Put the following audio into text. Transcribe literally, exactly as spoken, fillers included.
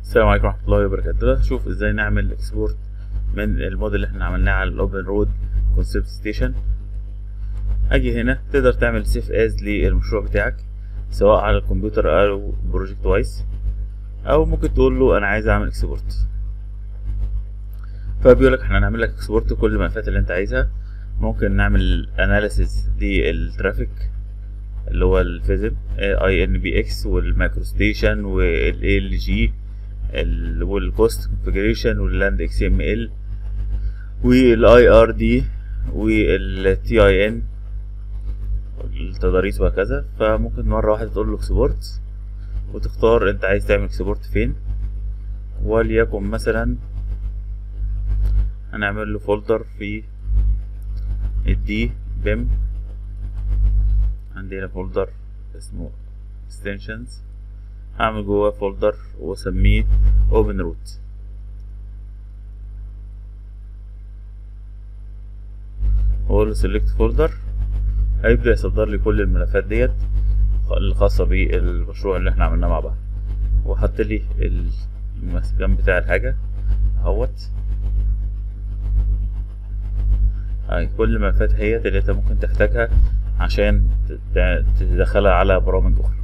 السلام عليكم ورحمة الله وبركاته. دلوقتي نشوف ازاي نعمل اكسبورت من الموديل اللي احنا عملناه على الاوبن رود كونسبت ستيشن. اجي هنا تقدر تعمل سيف از للمشروع بتاعك سواء على الكمبيوتر او بروجكت وايز، او ممكن تقول له انا عايز اعمل اكسبورت، فبيقول لك احنا هنعمل لك اكسبورت كل الملفات اللي انت عايزها. ممكن نعمل اناليسيز للترافيك اللي هو الفيزم اي ان بي اكس والمايكرو ستيشن والاي ال جي والكوست كونفيجريشن واللاند اكس ام ال والاي ار دي والتي اي ان التضاريس وهكذا. فممكن مره واحده تقول له اكسبورت وتختار انت عايز تعمل اكسبورت فين، وليكن مثلا هنعمل له فولدر في الدي بيم. عندنا فولدر اسمه extensions، هعمل جواه فولدر واسميه open root. واقول له select folder، هيبدأ يصدر لي كل الملفات ديت الخاصة بالمشروع اللي احنا عملناه مع بعض، وحط لي المسكن بتاع الحاجة اهوت. هاي كل الملفات هي اللي انت ممكن تحتاجها عشان تدخلها على برامج اخرى.